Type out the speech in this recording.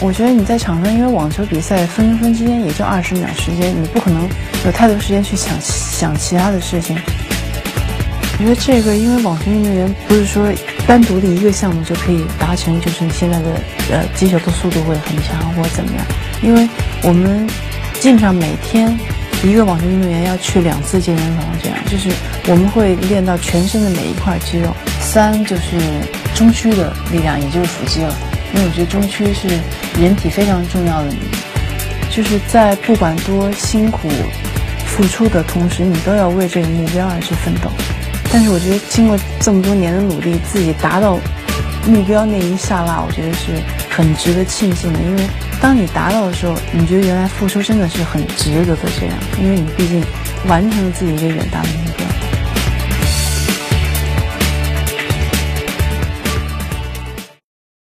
我觉得你在场上，因为网球比赛分跟分之间也就20秒时间，你不可能有太多时间去想其他的事情。我觉得这个，因为网球运动员不是说单独的一个项目就可以达成，就是你现在的击球的速度会很强或者怎么样。因为我们基本上每天一个网球运动员要去2次健身房，这样就是我们会练到全身的每一块肌肉。3就是中区的力量，也就是腹肌了。因为我觉得中区是人体非常重要的，就是在不管多辛苦付出的同时，你都要为这个目标而去奋斗。但是我觉得经过这么多年的努力，自己达到目标那一刹那，我觉得是很值得庆幸的。因为当你达到的时候，你觉得原来付出真的是很值得的这样，因为你毕竟完成了自己一个远大的目标。